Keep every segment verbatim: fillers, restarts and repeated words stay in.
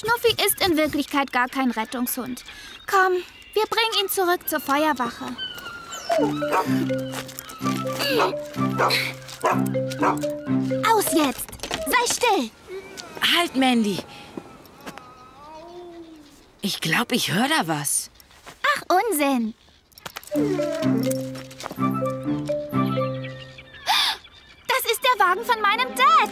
Schnuffi ist in Wirklichkeit gar kein Rettungshund. Komm, wir bringen ihn zurück zur Feuerwache. Aus jetzt! Sei still! Halt, Mandy! Ich glaube, ich höre da was. Ach, Unsinn! Das ist der Wagen von meinem Dad!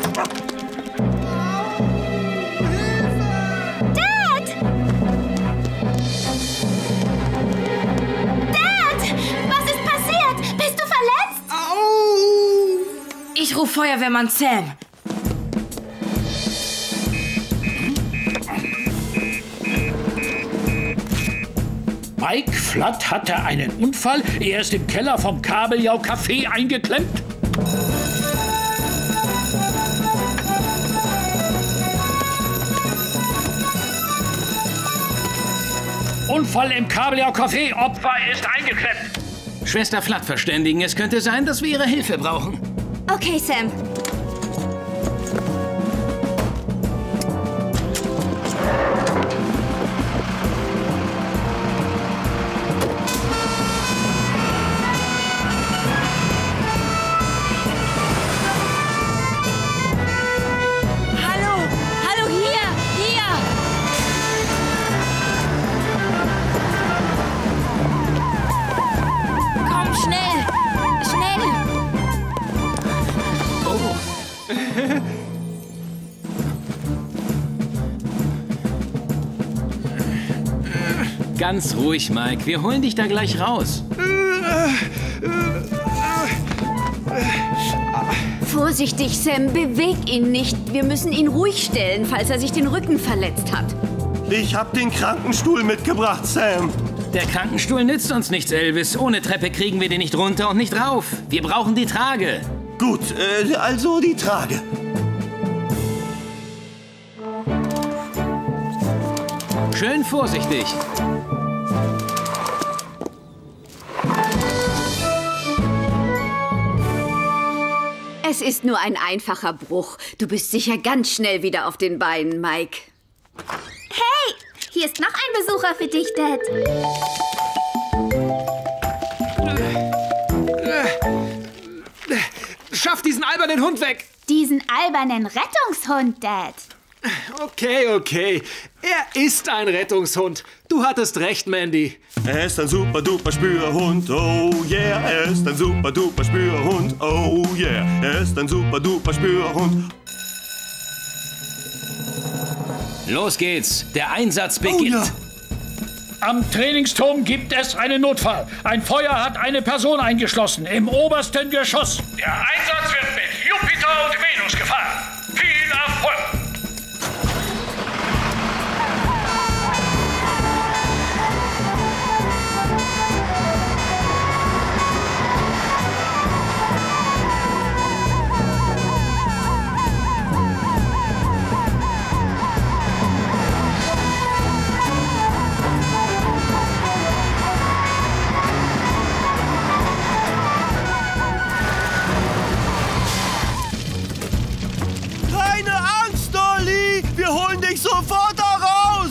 Dad! Dad! Was ist passiert? Bist du verletzt? Au! Ich rufe Feuerwehrmann Sam. Mike Flood hatte einen Unfall. Er ist im Keller vom Kabeljau-Café eingeklemmt. Unfall im Kabeljau-Café. Opfer ist eingeklemmt. Schwester Flood verständigen. Es könnte sein, dass wir Ihre Hilfe brauchen. Okay, Sam. Ganz ruhig, Mike. Wir holen dich da gleich raus. Vorsichtig, Sam. Beweg ihn nicht. Wir müssen ihn ruhig stellen, falls er sich den Rücken verletzt hat. Ich hab den Krankenstuhl mitgebracht, Sam. Der Krankenstuhl nützt uns nichts, Elvis. Ohne Treppe kriegen wir den nicht runter und nicht rauf. Wir brauchen die Trage. Gut, äh, also die Trage. Schön vorsichtig. Es ist nur ein einfacher Bruch. Du bist sicher ganz schnell wieder auf den Beinen, Mike. Hey, hier ist noch ein Besucher für dich, Dad. Schaff diesen albernen Hund weg! Diesen albernen Rettungshund, Dad. Okay, okay. Er ist ein Rettungshund. Du hattest recht, Mandy. Er ist ein super duper Spürhund, oh yeah. Er ist ein super duper Spürhund, oh yeah. Er ist ein super duper Spürhund. Los geht's. Der Einsatz beginnt. Oh, ja. Am Trainingsturm gibt es einen Notfall. Ein Feuer hat eine Person eingeschlossen im obersten Geschoss. Der Einsatz wird mit Jupiter und Venus gefahren. Viel Erfolg! Sofort da raus!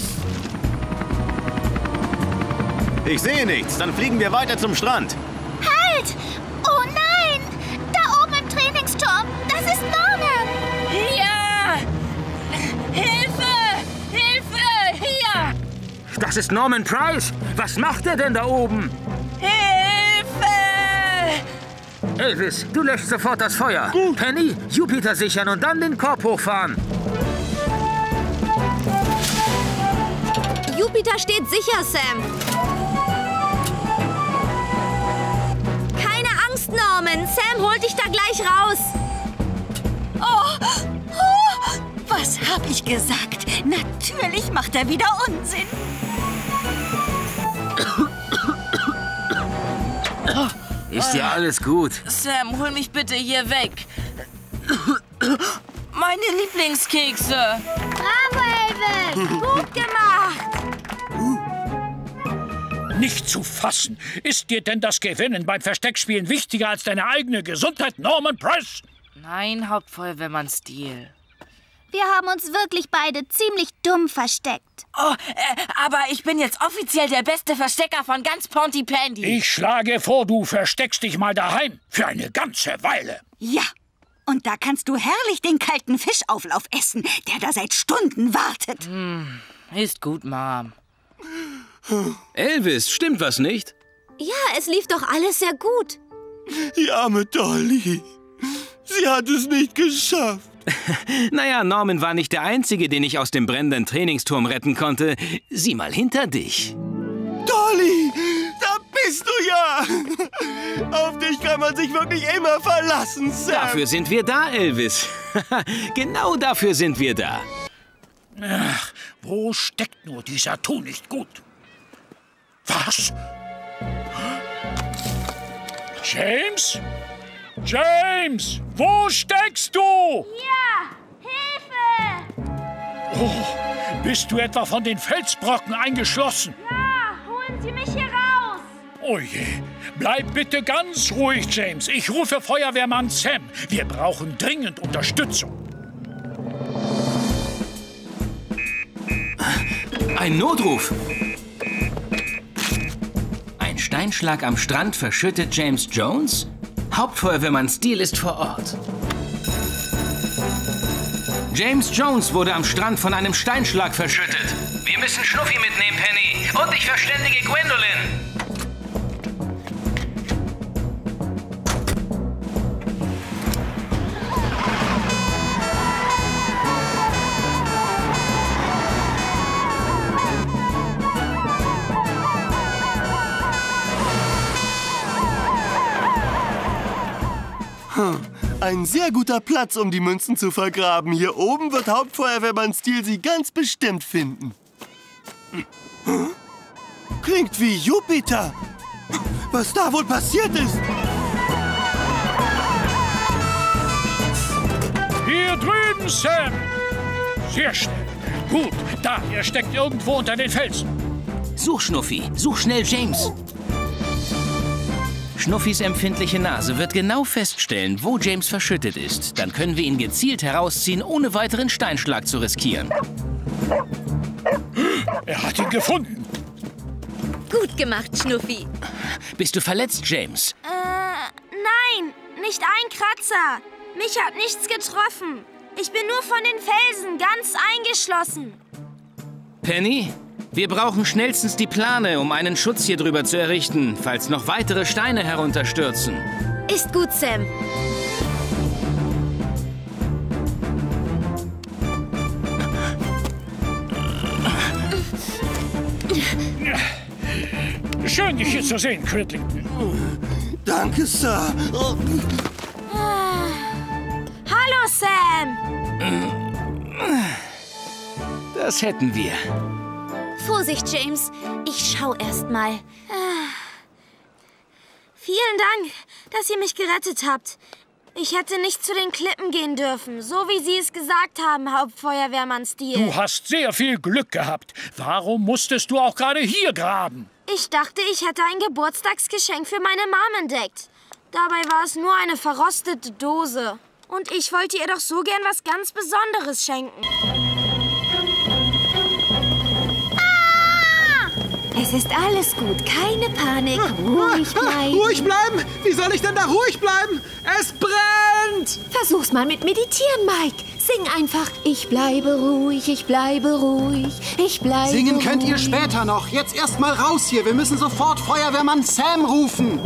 Ich sehe nichts. Dann fliegen wir weiter zum Strand. Halt! Oh nein! Da oben im Trainingsturm, das ist Norman! Hier! Hilfe! Hilfe! Hier! Das ist Norman Price. Was macht er denn da oben? Hilfe! Elvis, du löscht sofort das Feuer. Gut. Penny, Jupiter sichern und dann den Korb hochfahren. Jupiter steht sicher, Sam. Keine Angst, Norman. Sam holt dich da gleich raus. Oh, oh, was hab ich gesagt? Natürlich macht er wieder Unsinn. Ist ja alles gut. Sam, hol mich bitte hier weg. Meine Lieblingskekse. Bravo, Elvis! Gut gemacht! Nicht zu fassen. Ist dir denn das Gewinnen beim Versteckspielen wichtiger als deine eigene Gesundheit, Norman Price? Nein, Hauptfeuerwehrmann Steele. Wir haben uns wirklich beide ziemlich dumm versteckt. Oh, äh, aber ich bin jetzt offiziell der beste Verstecker von ganz Pontypandy. Ich schlage vor, du versteckst dich mal daheim. Für eine ganze Weile. Ja. Und da kannst du herrlich den kalten Fischauflauf essen, der da seit Stunden wartet. Hm, ist gut, Mom. Elvis, stimmt was nicht? Ja, es lief doch alles sehr gut. Die arme Dolly. Sie hat es nicht geschafft. Naja, Norman war nicht der Einzige, den ich aus dem brennenden Trainingsturm retten konnte. Sieh mal hinter dich. Dolly, da bist du ja. Auf dich kann man sich wirklich immer verlassen, Sam. Dafür sind wir da, Elvis. Genau dafür sind wir da. Ach, wo steckt nur dieser Tu nicht gut? Was? James? James, wo steckst du? Ja, Hilfe! Oh, bist du etwa von den Felsbrocken eingeschlossen? Ja, holen Sie mich hier raus! Oh je, bleib bitte ganz ruhig, James. Ich rufe Feuerwehrmann Sam. Wir brauchen dringend Unterstützung. Ein Notruf. Ein Steinschlag am Strand verschüttet James Jones? Hauptfeuerwehrmann Steele ist vor Ort. James Jones wurde am Strand von einem Steinschlag verschüttet. Wir müssen Schnuffi mitnehmen, Penny. Und ich verständige Gwendolyn. Ein sehr guter Platz, um die Münzen zu vergraben. Hier oben wird Hauptfeuerwehrmann Steele sie ganz bestimmt finden. Klingt wie Jupiter. Was da wohl passiert ist? Hier drüben, Sam. Sehr schnell. Gut, da, er steckt irgendwo unter den Felsen. Such, Schnuffi. Such schnell James. Schnuffis empfindliche Nase wird genau feststellen, wo James verschüttet ist. Dann können wir ihn gezielt herausziehen, ohne weiteren Steinschlag zu riskieren. Er hat ihn gefunden. Gut gemacht, Schnuffi. Bist du verletzt, James? Äh, nein, nicht ein Kratzer. Mich hat nichts getroffen. Ich bin nur von den Felsen ganz eingeschlossen. Penny? Wir brauchen schnellstens die Plane, um einen Schutz hier drüber zu errichten, falls noch weitere Steine herunterstürzen. Ist gut, Sam. Schön, dich hier zu sehen, Cridlington. Danke, Sir. Oh. Hallo, Sam. Das hätten wir. Vorsicht, James. Ich schau erst mal. Vielen Dank, dass ihr mich gerettet habt. Ich hätte nicht zu den Klippen gehen dürfen, so wie Sie es gesagt haben, Hauptfeuerwehrmann Steele. Du hast sehr viel Glück gehabt. Warum musstest du auch gerade hier graben? Ich dachte, ich hätte ein Geburtstagsgeschenk für meine Mom entdeckt. Dabei war es nur eine verrostete Dose. Und ich wollte ihr doch so gern was ganz Besonderes schenken. Es ist alles gut, keine Panik, ruhig bleiben. Ruhig bleiben? Wie soll ich denn da ruhig bleiben? Es brennt! Versuch's mal mit Meditieren, Mike. Sing einfach, ich bleibe ruhig, ich bleibe ruhig, ich bleibe Singen ruhig. könnt ihr später noch. Jetzt erst mal raus hier. Wir müssen sofort Feuerwehrmann Sam rufen.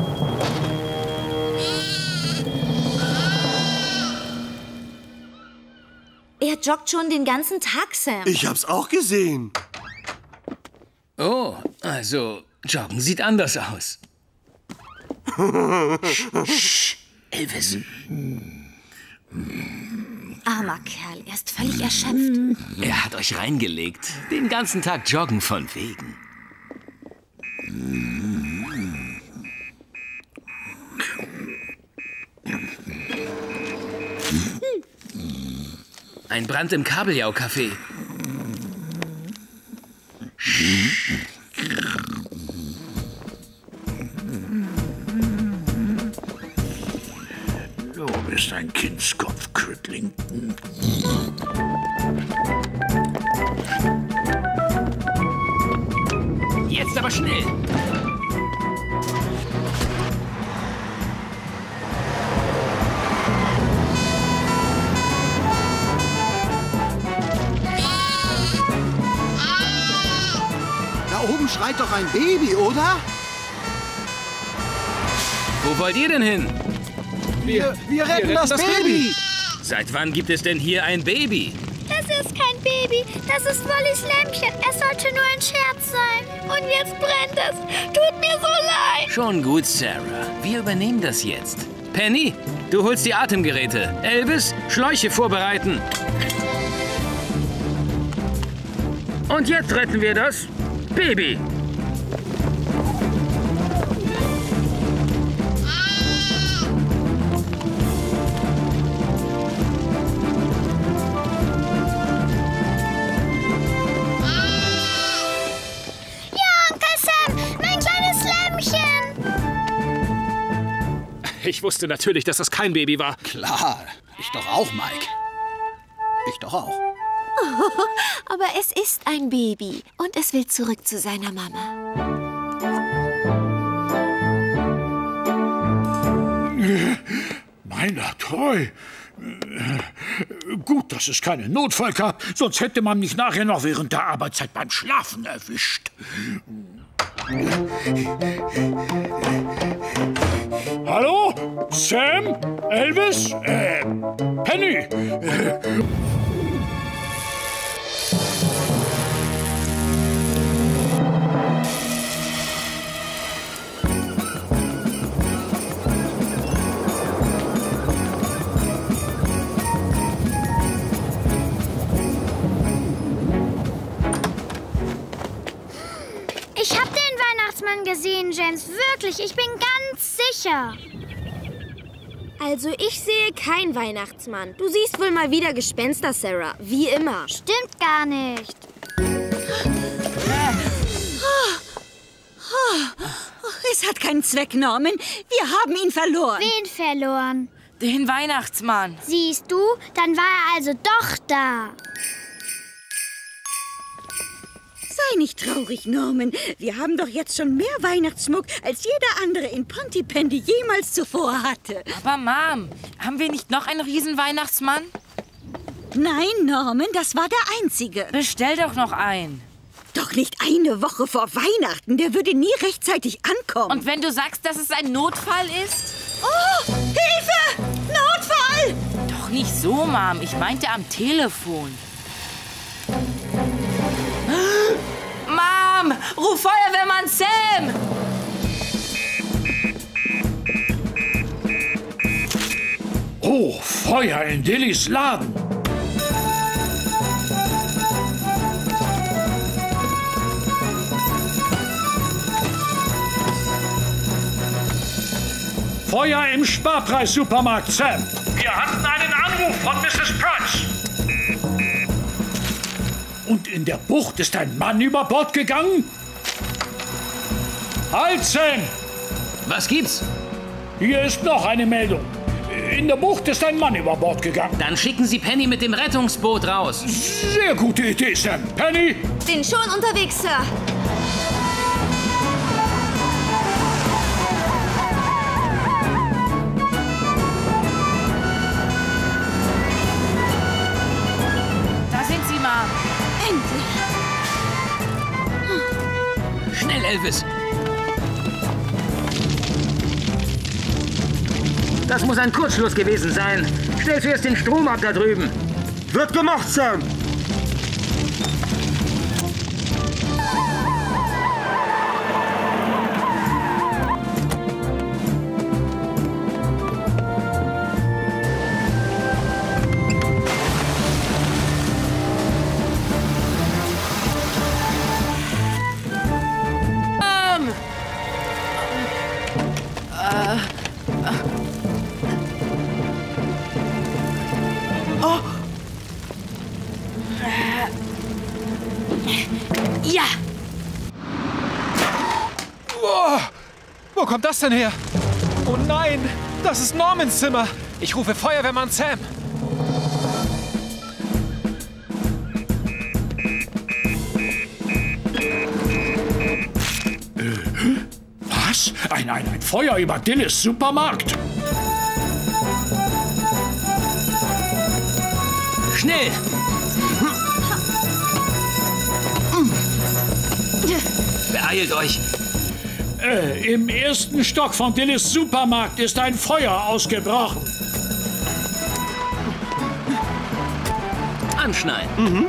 Er joggt schon den ganzen Tag, Sam. Ich hab's auch gesehen. Oh, also, Joggen sieht anders aus. Elvis. Armer Kerl, er ist völlig erschöpft. Er hat euch reingelegt. Den ganzen Tag joggen von wegen. Ein Brand im Kabeljau-Café. Du bist ein Kindskopf, Cridlington. Jetzt aber schnell. Da oben schreit doch ein Baby, oder? Wo wollt ihr denn hin? Wir, wir retten das, das Baby. Baby! Seit wann gibt es denn hier ein Baby? Das ist kein Baby, das ist Wollys Lämmchen. Es sollte nur ein Scherz sein. Und jetzt brennt es. Tut mir so leid. Schon gut, Sarah. Wir übernehmen das jetzt. Penny, du holst die Atemgeräte. Elvis, Schläuche vorbereiten. Und jetzt retten wir das Baby. Ich wusste natürlich, dass das kein Baby war. Klar, ich doch auch, Mike. Ich doch auch. Oh, aber es ist ein Baby und es will zurück zu seiner Mama. Meiner treu. Gut, dass es keinen Notfall gab, sonst hätte man mich nachher noch während der Arbeitszeit beim Schlafen erwischt. Hallo? Sam? Elvis? Äh, Penny? Äh, Ich hab den Weihnachtsmann gesehen, James. Wirklich, ich bin ganz sicher. Also ich sehe keinen Weihnachtsmann. Du siehst wohl mal wieder Gespenster, Sarah. Wie immer. Stimmt gar nicht. Es hat keinen Zweck, Norman. Wir haben ihn verloren. Wen verloren? Den Weihnachtsmann. Siehst du? Dann war er also doch da. Sei nicht traurig, Norman. Wir haben doch jetzt schon mehr Weihnachtsschmuck, als jeder andere in Pontypandy jemals zuvor hatte. Aber Mom, haben wir nicht noch einen Riesenweihnachtsmann? Nein, Norman, das war der einzige. Bestell doch noch einen. Doch nicht eine Woche vor Weihnachten. Der würde nie rechtzeitig ankommen. Und wenn du sagst, dass es ein Notfall ist? Oh, Hilfe! Notfall! Doch nicht so, Mom. Ich meinte am Telefon. Mom, ruf Feuerwehrmann Sam! Oh, Feuer in Dillys Laden. Feuer im Sparpreis-Supermarkt, Sam. Wir hatten einen Anruf von Misses Price. Und in der Bucht ist ein Mann über Bord gegangen? Halt, Sam! Was gibt's? Hier ist noch eine Meldung. In der Bucht ist ein Mann über Bord gegangen. Dann schicken Sie Penny mit dem Rettungsboot raus. Sehr gute Idee, Sam. Penny? Bin schon unterwegs, Sir. Da sind Sie, Mom. Endlich. Schnell, Elvis. Das muss ein Kurzschluss gewesen sein. Stell zuerst den Strom ab da drüben. Wird gemacht, Sam. Ja! Oh, wo kommt das denn her? Oh nein, das ist Normans Zimmer. Ich rufe Feuerwehrmann Sam. nein, ein Feuer über Dillis Supermarkt. Schnell! Beeilt euch! Äh, im ersten Stock von Dillis Supermarkt ist ein Feuer ausgebrochen. Anschneiden. Mhm.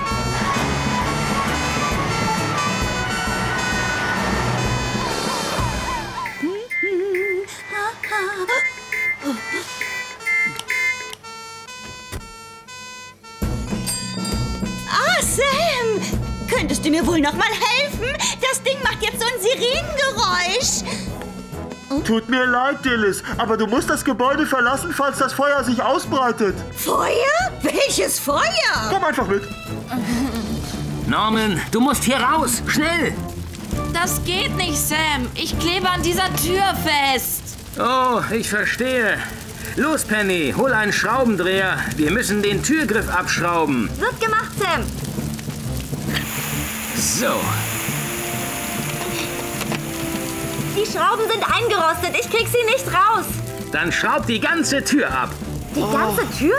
Ah, Sam! Könntest du mir wohl noch mal helfen? Das Ding macht jetzt so ein Sirenengeräusch. Tut mir leid, Dillis, aber du musst das Gebäude verlassen, falls das Feuer sich ausbreitet. Feuer? Welches Feuer? Komm einfach mit. Norman, du musst hier raus. Schnell! Das geht nicht, Sam. Ich klebe an dieser Tür fest. Oh, ich verstehe. Los, Penny, hol einen Schraubendreher. Wir müssen den Türgriff abschrauben. Wird gemacht, Sam. So. Die Schrauben sind eingerostet. Ich krieg sie nicht raus. Dann schraub die ganze Tür ab. Die ganze oh. Tür?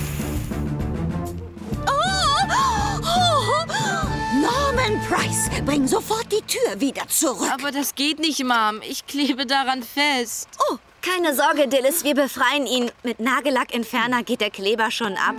Oh. Oh. Norman Price, bring sofort die Tür wieder zurück. Aber das geht nicht, Mom. Ich klebe daran fest. Oh, keine Sorge, Dillis. Wir befreien ihn. Mit Nagellackentferner geht der Kleber schon ab.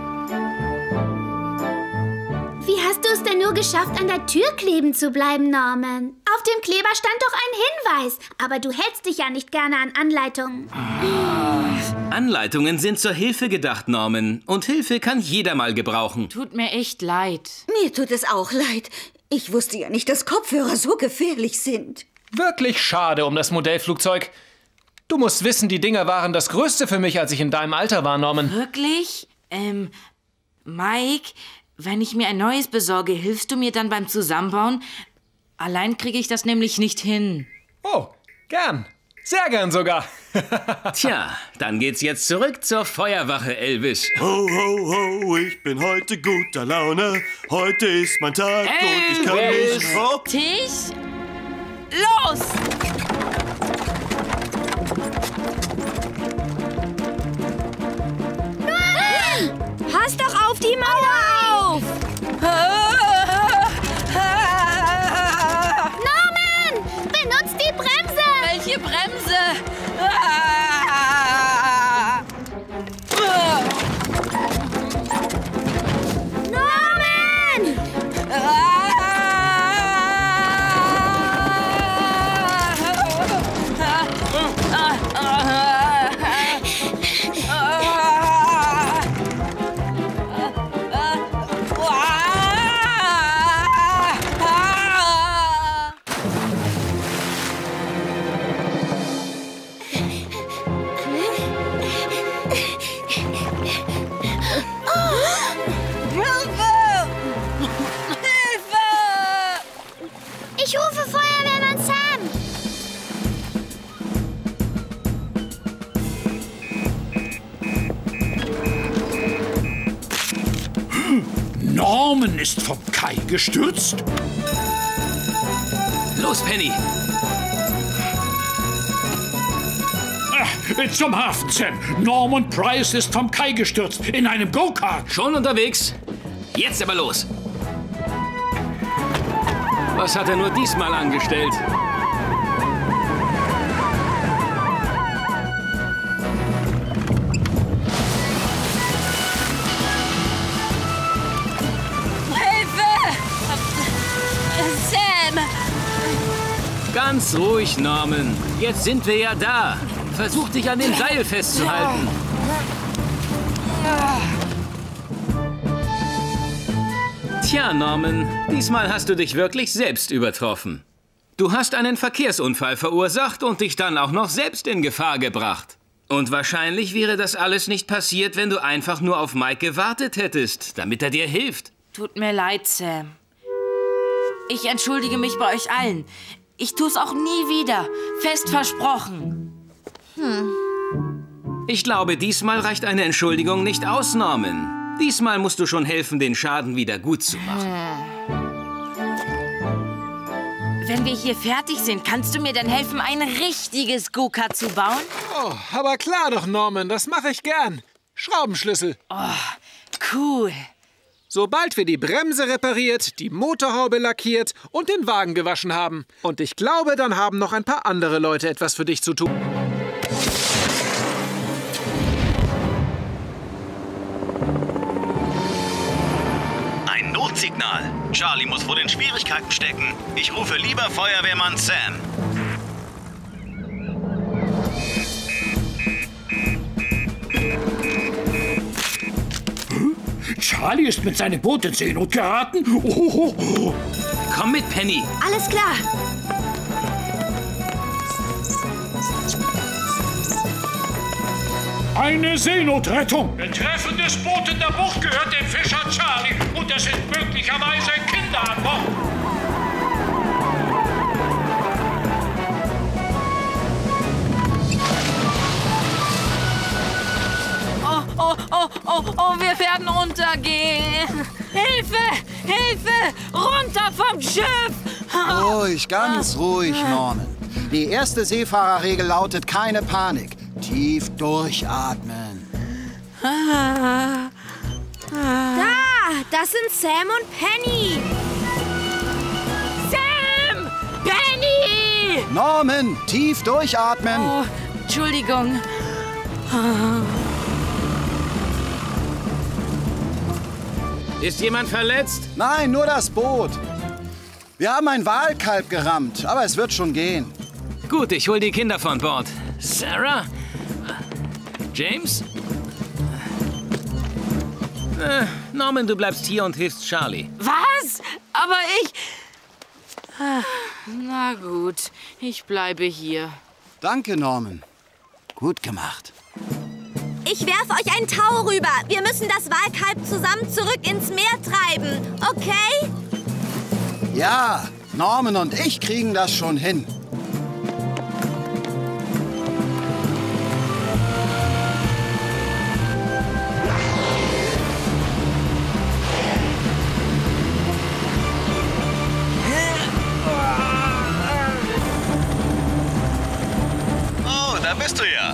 Wie hast du es denn nur geschafft, an der Tür kleben zu bleiben, Norman? Auf dem Kleber stand doch ein Hinweis. Aber du hältst dich ja nicht gerne an Anleitungen. Anleitungen sind zur Hilfe gedacht, Norman. Und Hilfe kann jeder mal gebrauchen. Tut mir echt leid. Mir tut es auch leid. Ich wusste ja nicht, dass Kopfhörer so gefährlich sind. Wirklich schade um das Modellflugzeug. Du musst wissen, die Dinger waren das Größte für mich, als ich in deinem Alter war, Norman. Wirklich? Ähm, Mike, wenn ich mir ein neues besorge, hilfst du mir dann beim Zusammenbauen? Allein kriege ich das nämlich nicht hin. Oh, gern. Sehr gern sogar. Tja, dann geht's jetzt zurück zur Feuerwache, Elvis. Ho, ho, ho, ich bin heute guter Laune. Heute ist mein Tag Elvis. und ich kann mich... Oh. Tisch, los! Pass doch auf die Mauer auf! Norman! Benutzt die Bremse! Welche Bremse? Norman! Ich rufe Feuerwehrmann Sam! Norman ist vom Kai gestürzt. Los, Penny! Ach, zum Hafen, Sam. Norman Price ist vom Kai gestürzt. In einem Go-Kart. Schon unterwegs? Jetzt aber los! Was hat er nur diesmal angestellt? Hilfe! Sam! Ganz ruhig, Norman. Jetzt sind wir ja da. Versuch dich an dem Seil festzuhalten. Tja, Norman, diesmal hast du dich wirklich selbst übertroffen. Du hast einen Verkehrsunfall verursacht und dich dann auch noch selbst in Gefahr gebracht. Und wahrscheinlich wäre das alles nicht passiert, wenn du einfach nur auf Mike gewartet hättest, damit er dir hilft. Tut mir leid, Sam. Ich entschuldige mich bei euch allen. Ich tu's auch nie wieder. Fest versprochen. Hm. Ich glaube, diesmal reicht eine Entschuldigung nicht aus, Norman. Diesmal musst du schon helfen, den Schaden wieder gut zu machen. wenn wir hier fertig sind, kannst du mir dann helfen, ein richtiges Go-Kart zu bauen? Oh, aber klar doch, Norman, das mache ich gern. Schraubenschlüssel. Oh, cool. Sobald wir die Bremse repariert, die Motorhaube lackiert und den Wagen gewaschen haben. Und ich glaube, dann haben noch ein paar andere Leute etwas für dich zu tun. Ein Notsignal. Charlie muss wohl in Schwierigkeiten stecken. Ich rufe lieber Feuerwehrmann Sam. Charlie ist mit seinem Boot in Seenot geraten. Oh, oh, oh. Komm mit, Penny. Alles klar. Eine Seenotrettung. Betreffendes Boot in der Bucht gehört dem Fischer Charlie. Und es sind möglicherweise Kinder an Bord. Oh, oh, oh, oh, oh, wir werden untergehen. Hilfe, Hilfe, runter vom Schiff. Ruhig, ganz ruhig, Norman. Die erste Seefahrerregel lautet keine Panik. Tief durchatmen. Da, das sind Sam und Penny. Sam! Penny! Norman, tief durchatmen. Oh, Entschuldigung. Ist jemand verletzt? Nein, nur das Boot. Wir haben ein Walkalb gerammt, aber es wird schon gehen. Gut, ich hol die Kinder von Bord. Sarah? James? Äh, Norman, du bleibst hier und hilfst Charlie. Was? Aber ich... Na gut, ich bleibe hier. Danke, Norman. Gut gemacht. Ich werfe euch ein Tau rüber. Wir müssen das Walkalb zusammen zurück ins Meer treiben, okay? Ja, Norman und ich kriegen das schon hin. Oh, da bist du ja.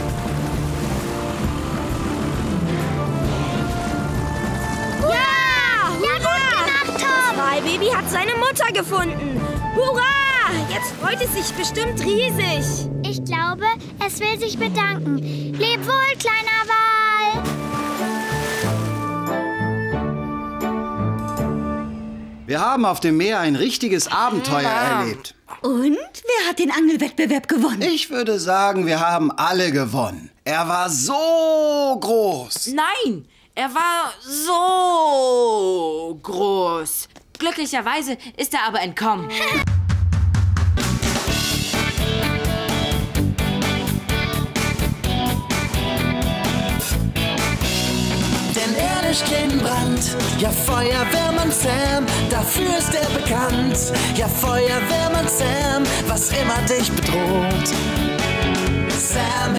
Baby hat seine Mutter gefunden. Hurra! Jetzt freut es sich bestimmt riesig. Ich glaube, es will sich bedanken. Leb wohl, kleiner Wal. Wir haben auf dem Meer ein richtiges Abenteuer erlebt. Und wer hat den Angelwettbewerb gewonnen? Ich würde sagen, wir haben alle gewonnen. Er war so groß. Nein, er war so groß. Glücklicherweise ist er aber entkommen. Denn er löscht jeden Brand. Ja, Feuerwehrmann Sam, dafür ist er bekannt. Ja, Feuerwehrmann Sam, was immer dich bedroht. Sam